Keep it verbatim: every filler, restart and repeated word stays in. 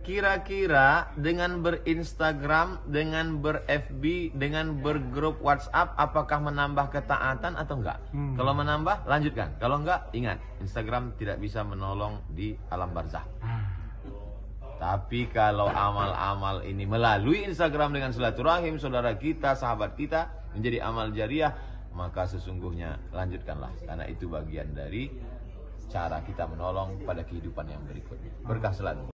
kira-kira dengan berinstagram, dengan ber-F B, dengan bergrup WhatsApp, apakah menambah ketaatan atau enggak? Hmm. Kalau menambah, lanjutkan. Kalau enggak, ingat, Instagram tidak bisa menolong di alam barzah. Hmm. Tapi kalau amal-amal ini melalui Instagram dengan silaturahim saudara kita, sahabat kita, menjadi amal jariah, maka sesungguhnya lanjutkanlah. Karena itu bagian dari cara kita menolong pada kehidupan yang berikutnya. Berkah selalu.